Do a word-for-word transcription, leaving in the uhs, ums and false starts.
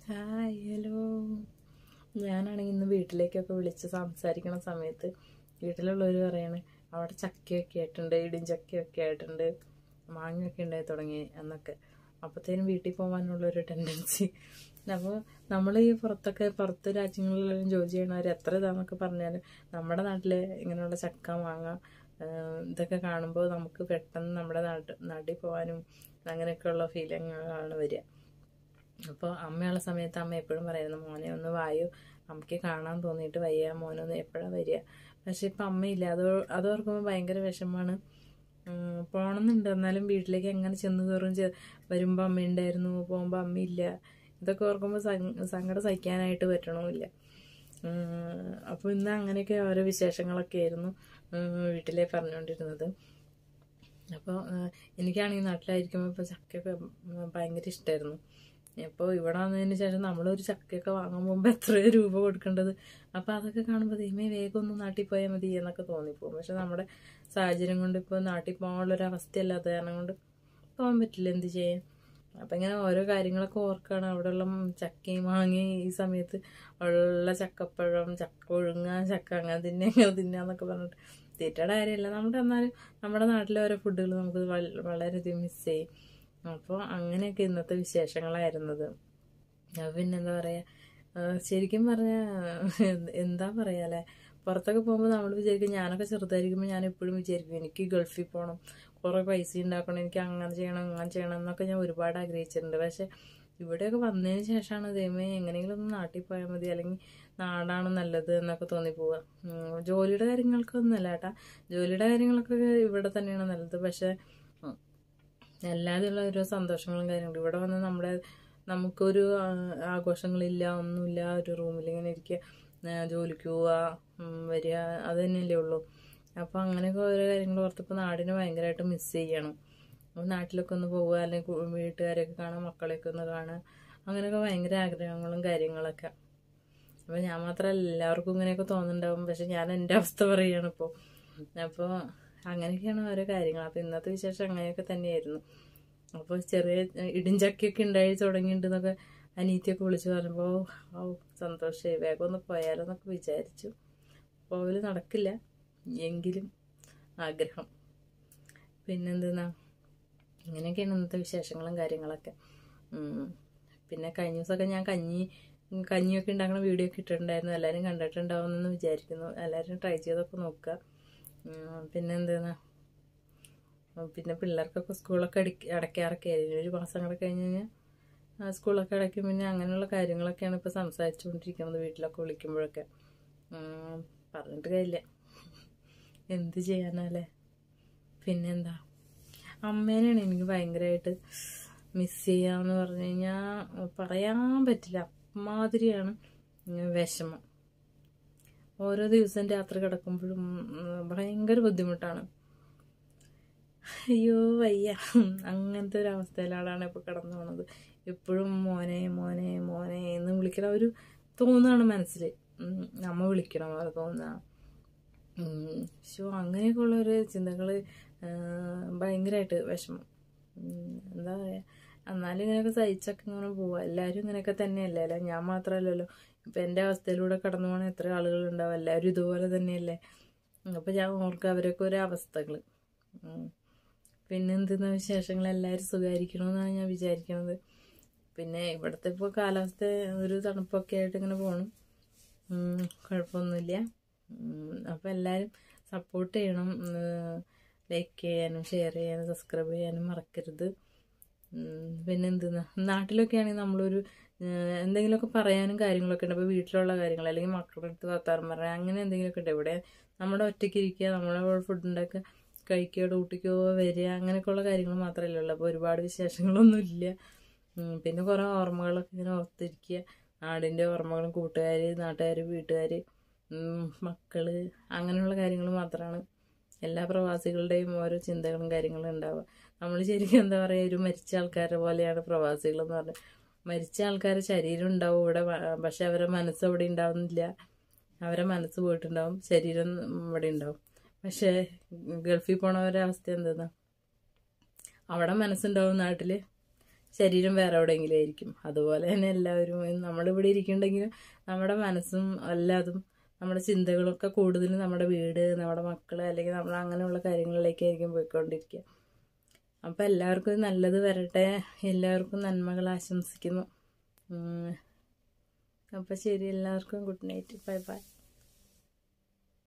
Hi hello. ഞാനാണെങ്കിൽ ഇന്ന് വീട്ടിലേക്കൊക്കെ വിളിച്ച് സംസാരിക്കണ സമയത്ത് വീട്ടിലുള്ളവർ പറയാണ് അവിടെ ചക്കയൊക്കെ ആയിട്ടുണ്ട്, ഇടിഞ്ചക്കയൊക്കെ ആയിട്ടുണ്ട്, മാങ്ങയൊക്കെ ഉണ്ടായി തുടങ്ങി എന്നൊക്കെ. അപ്പോഴത്തേനും വീട്ടിൽ പോകാനുള്ളൊരു ടെൻഡൻസി. അപ്പോൾ നമ്മൾ ഈ പുറത്തൊക്കെ പുറത്ത് രാജ്യങ്ങളിലെല്ലാം ജോലി ചെയ്യണവർ എത്ര ഇതാന്നൊക്കെ പറഞ്ഞാലും നമ്മുടെ നാട്ടിലെ ഇങ്ങനെയുള്ള ചക്ക മാങ്ങ ഇതൊക്കെ കാണുമ്പോൾ നമുക്ക് പെട്ടെന്ന് നമ്മുടെ നാട്ട് നാട്ടിൽ പോകാനും അങ്ങനെയൊക്കെയുള്ള ഫീലിങ്ങാണ് വരിക. അപ്പോൾ അമ്മയുള്ള സമയത്ത് അമ്മ എപ്പോഴും പറയുന്നു, മോനെ ഒന്ന് വായു, അമ്മയ്ക്ക് കാണാൻ തോന്നിയിട്ട് വയ്യ, മോനൊന്ന് എപ്പോഴാണ് വരിക. പക്ഷെ ഇപ്പം അമ്മയില്ല. അത് അതോർക്കുമ്പോൾ ഭയങ്കര വിഷമമാണ്. പോകണമെന്നുണ്ട്, എന്നാലും വീട്ടിലേക്ക് എങ്ങനെ ചെന്ന് കയറും. വരുമ്പോൾ അമ്മയുണ്ടായിരുന്നു, പോകുമ്പോൾ അമ്മയില്ല. ഇതൊക്കെ ഓർക്കുമ്പോൾ സങ്കടം സഹിക്കാനായിട്ട് പറ്റണമില്ല. അപ്പോൾ ഇന്ന് അങ്ങനെയൊക്കെ ഓരോ വിശേഷങ്ങളൊക്കെ ആയിരുന്നു വീട്ടിലെ പറഞ്ഞുകൊണ്ടിരുന്നത്. അപ്പോൾ എനിക്കാണെങ്കിൽ നാട്ടിലായിരിക്കുമ്പോൾ ഇപ്പോൾ ചക്കയൊക്കെ ഭയങ്കര ഇഷ്ടമായിരുന്നു. ഇപ്പോൾ ഇവിടെ വന്നതിന് ശേഷം നമ്മളൊരു ചക്കയൊക്കെ വാങ്ങാൻ പോകുമ്പോൾ എത്രയോ രൂപ കൊടുക്കേണ്ടത്. അപ്പോൾ അതൊക്കെ കാണുമ്പോൾ ദൈവമേ വേഗം ഒന്ന് നാട്ടിൽ പോയാൽ മതി എന്നൊക്കെ തോന്നിപ്പോകും. പക്ഷെ നമ്മുടെ സാഹചര്യം കൊണ്ട് ഇപ്പോൾ നാട്ടിൽ പോകാനുള്ളൊരവസ്ഥയല്ല, അത് കാരണം കൊണ്ട് പോകാൻ പറ്റില്ല, എന്ത് ചെയ്യാൻ. അപ്പം ഇങ്ങനെ ഓരോ കാര്യങ്ങളൊക്കെ ഓർക്കുകയാണ്. അവിടെയുള്ള ചക്കയും മാങ്ങയും ഈ സമയത്ത് ഉള്ള ചക്കപ്പഴം, ചക്ക ഒഴുങ്ങ, ചക്ക അങ്ങനെ തിന്നെ അങ്ങനെ തിന്നാന്നൊക്കെ പറഞ്ഞിട്ട് തീറ്റയുടെ കാര്യമല്ല, നമ്മുടെ എന്നാലും നമ്മുടെ നാട്ടിലെ ഓരോ ഫുഡുകൾ നമുക്ക് വളരെയധികം മിസ് ചെയ്യും. അപ്പോൾ അങ്ങനെയൊക്കെ ഇന്നത്തെ വിശേഷങ്ങളായിരുന്നത്. പിന്നെന്താ പറയുക, ശരിക്കും പറഞ്ഞാൽ എന്താ പറയുക അല്ലേ, പുറത്തൊക്കെ പോകുമ്പോൾ നമ്മൾ വിചാരിക്കും, ഞാനൊക്കെ ചെറുതായിരിക്കുമ്പോൾ ഞാൻ എപ്പോഴും വിചാരിക്കും എനിക്ക് ഗൾഫിൽ പോകണം, കുറേ പൈസ ഉണ്ടാക്കണം, എനിക്ക് അങ്ങനെ ചെയ്യണം അങ്ങനെ ചെയ്യണം എന്നൊക്കെ ഞാൻ ഒരുപാട് ആഗ്രഹിച്ചിട്ടുണ്ട്. പക്ഷെ ഇവിടെയൊക്കെ വന്നതിന് ശേഷമാണ് ദൈവമേ എങ്ങനെയെങ്കിലും ഒന്ന് നാട്ടിൽ പോയാൽ മതി, അല്ലെങ്കിൽ നാടാണ് നല്ലത് എന്നൊക്കെ തോന്നിപ്പോവുക. ജോലിയുടെ കാര്യങ്ങൾക്കൊന്നുമല്ല കേട്ടാ, ജോലിയുടെ കാര്യങ്ങളൊക്കെ ഇവിടെ തന്നെയാണ് നല്ലത്. പക്ഷെ അല്ലാതെയുള്ള ഓരോ സന്തോഷങ്ങളും കാര്യങ്ങളും ഇവിടെ വന്ന് നമ്മുടെ നമുക്കൊരു ആഘോഷങ്ങളില്ല, ഒന്നുമില്ല. ഒരു റൂമിൽ ഇങ്ങനെ ഇരിക്കുക, ജോലിക്ക് പോവുക, വരിക, അത് തന്നെയല്ലേ ഉള്ളൂ. അപ്പോൾ അങ്ങനെയൊക്കെ ഓരോ കാര്യങ്ങൾ ഓർത്തപ്പോൾ നാടിനെ ഭയങ്കരമായിട്ട് മിസ് ചെയ്യണം. അപ്പോൾ നാട്ടിലൊക്കെ ഒന്ന് പോവുക, അല്ലെങ്കിൽ വീട്ടുകാരെയൊക്കെ കാണാൻ, മക്കളെയൊക്കെ ഒന്ന് കാണുക, അങ്ങനെയൊക്കെ ഭയങ്കര ആഗ്രഹങ്ങളും കാര്യങ്ങളൊക്കെ. അപ്പോൾ ഞാൻ മാത്രമല്ല, എല്ലാവർക്കും ഇങ്ങനെയൊക്കെ തോന്നുന്നുണ്ടാവും. പക്ഷെ ഞാൻ എൻ്റെ അവസ്ഥ പറയുകയാണ് ഇപ്പോൾ. അപ്പോൾ അങ്ങനെയൊക്കെയാണ് ഓരോ കാര്യങ്ങൾ. അപ്പോൾ ഇന്നത്തെ വിശേഷം അങ്ങനെയൊക്കെ തന്നെയായിരുന്നു. അപ്പോൾ ചെറിയ ഇടിഞ്ചക്കയൊക്കെ ഉണ്ടായി തുടങ്ങിയിട്ടുണ്ടെന്നൊക്കെ അനീത്തിയൊക്കെ വിളിച്ച് പറയുമ്പോൾ ഓ സന്തോഷമായി, വേഗം ഒന്ന് പോയാലോ എന്നൊക്കെ വിചാരിച്ചു. പോകൽ നടക്കില്ല, എങ്കിലും ആഗ്രഹം. പിന്നെന്തെന്നാ, ഇങ്ങനെയൊക്കെയാണ് ഇന്നത്തെ വിശേഷങ്ങളും കാര്യങ്ങളൊക്കെ. പിന്നെ കഴിഞ്ഞ ദിവസമൊക്കെ ഞാൻ കഞ്ഞി കഞ്ഞിയൊക്കെ ഉണ്ടാക്കുന്ന വീഡിയോ ഒക്കെ ഇട്ടിട്ടുണ്ടായിരുന്നു. എല്ലാവരും കണ്ടിട്ടുണ്ടാവുമെന്ന് വിചാരിക്കുന്നു. എല്ലാവരും ട്രൈ ചെയ്തൊക്കെ നോക്കുക. പിന്നെ എന്തെന്നാ, പിന്നെ പിള്ളേർക്കൊക്കെ സ്കൂളൊക്കെ അടക്കി അടയ്ക്കാറൊക്കെ ആയിരുന്നു. ഒരു മാസം കൂടെ കഴിഞ്ഞ് കഴിഞ്ഞാൽ സ്കൂളൊക്കെ അടയ്ക്കും. പിന്നെ അങ്ങനെയുള്ള കാര്യങ്ങളൊക്കെയാണ് ഇപ്പോൾ സംസാരിച്ചുകൊണ്ടിരിക്കുന്നത് വീട്ടിലൊക്കെ വിളിക്കുമ്പോഴൊക്കെ. പറഞ്ഞിട്ട് കാര്യമില്ല, എന്ത് ചെയ്യാനല്ലേ. പിന്നെന്താ, അമ്മേനെയാണ് എനിക്ക് ഭയങ്കരമായിട്ട് മിസ് ചെയ്യാന്ന് പറഞ്ഞു കഴിഞ്ഞാൽ പറയാൻ പറ്റില്ല. അമ്മാതിരിയാണ് വിഷമം. ഓരോ ദിവസം രാത്രി കിടക്കുമ്പോഴും ഭയങ്കര ബുദ്ധിമുട്ടാണ്. അയ്യോ വയ്യ, അങ്ങനത്തെ ഒരു അവസ്ഥയിലാണ് ഇപ്പോൾ കിടന്നു പോണത്. എപ്പോഴും മോനെ മോനെ മോനെ എന്ന് വിളിക്കണ ഒരു തോന്നുകയാണ് മനസ്സിൽ, അമ്മ വിളിക്കണം അത് തോന്നുക. ശോ, അങ്ങനെയൊക്കെ ഉള്ളൊരു ചിന്തകൾ ഭയങ്കരമായിട്ട് വിഷമം. എന്താ പറയുക, എന്നാലും ഇങ്ങനെയൊക്കെ സഹിച്ചൊക്കെ ഇങ്ങനെ പോവുക. എല്ലാവരും ഇങ്ങനെയൊക്കെ തന്നെയല്ലേ അല്ലേ, ഞാൻ മാത്രമല്ലല്ലോ. ഇപ്പം എൻ്റെ അവസ്ഥയിലൂടെ കടന്നു പോകണ എത്ര ആളുകളുണ്ടാവും, എല്ലാവരും ഇതുപോലെ തന്നെയല്ലേ. അപ്പോൾ ഞാൻ ഓർക്കുക അവരൊക്കെ ഓരോ അവസ്ഥകൾ. പിന്നെ എന്തെന്ന വിശേഷങ്ങൾ, എല്ലാവരും സുഖമായിരിക്കണമെന്നാണ് ഞാൻ വിചാരിക്കുന്നത്. പിന്നെ ഇവിടുത്തെ ഇപ്പോൾ കാലാവസ്ഥ ഒരു തണുപ്പൊക്കെ ആയിട്ട് ഇങ്ങനെ പോകണം, കുഴപ്പമൊന്നുമില്ല. അപ്പോൾ എല്ലാവരും സപ്പോർട്ട് ചെയ്യണം, ലൈക്ക് ചെയ്യാനും ഷെയർ ചെയ്യാനും സബ്സ്ക്രൈബ് ചെയ്യാനും മറക്കരുത്. പിന്നെ എന്തെന്ന്, നാട്ടിലൊക്കെ ആണെങ്കിൽ നമ്മളൊരു എന്തെങ്കിലുമൊക്കെ പറയാനും കാര്യങ്ങളൊക്കെ ഉണ്ട്. അപ്പോൾ വീട്ടിലുള്ള കാര്യങ്ങൾ അല്ലെങ്കിൽ മക്കളുടെ അടുത്ത് വർത്താനം പറയാൻ അങ്ങനെ എന്തെങ്കിലുമൊക്കെ ഉണ്ട്. ഇവിടെ നമ്മുടെ ഒറ്റയ്ക്ക് ഇരിക്കുക, നമ്മളെ ഫുഡ് ഉണ്ടാക്കുക, കഴിക്കുകയോ ഡ്യൂട്ടിക്കോ വരിക, അങ്ങനെയൊക്കെയുള്ള കാര്യങ്ങൾ മാത്രമല്ലേ ഉള്ളൂ. അപ്പോൾ ഒരുപാട് വിശേഷങ്ങളൊന്നും ഇല്ല. പിന്നെ കുറേ ഓർമ്മകളൊക്കെ ഇങ്ങനെ ഓർത്തിരിക്കുക, നാടിൻ്റെ ഓർമ്മകളും, കൂട്ടുകാർ, നാട്ടുകാർ, വീട്ടുകാർ, മക്കൾ, അങ്ങനെയുള്ള കാര്യങ്ങൾ മാത്രമാണ്. എല്ലാ പ്രവാസികളുടെയും ഓരോ ചിന്തകളും കാര്യങ്ങളും ഉണ്ടാവുക. നമ്മൾ ശരിക്കും എന്താ പറയുക, ഒരു മരിച്ച ആൾക്കാരെ പോലെയാണ് പ്രവാസികളെന്ന് പറഞ്ഞാൽ. മരിച്ച ആൾക്കാരുടെ ശരീരം ഉണ്ടാവും ഇവിടെ, പക്ഷെ അവരുടെ മനസ്സ് ഇവിടെ ഉണ്ടാവുന്നില്ല. അവരെ മനസ്സ് പോയിട്ടുണ്ടാവും, ശരീരം ഇവിടെ ഉണ്ടാവും. പക്ഷേ ഗൾഫിൽ പോണവരുടെ അവസ്ഥ എന്തെന്നാ, അവിടെ മനസ്സുണ്ടാവും, നാട്ടിൽ ശരീരം വേറെ എവിടെയെങ്കിലും ആയിരിക്കും. അതുപോലെ തന്നെ എല്ലാവരും നമ്മളിവിടെ ഇരിക്കുന്നുണ്ടെങ്കിലും നമ്മുടെ മനസ്സും എല്ലാതും നമ്മുടെ ചിന്തകളൊക്കെ കൂടുതലും നമ്മുടെ വീട്, നമ്മുടെ മക്കൾ, അല്ലെങ്കിൽ നമ്മൾ അങ്ങനെയുള്ള കാര്യങ്ങളിലേക്കായിരിക്കും പോയിക്കൊണ്ടിരിക്കുക. അപ്പം എല്ലാവർക്കും നല്ലത് വരട്ടെ, എല്ലാവർക്കും നന്മകൾ ആശംസിക്കുന്നു. അപ്പം ശരി, എല്ലാവർക്കും ഗുഡ് നൈറ്റ്, ബൈ ബൈ.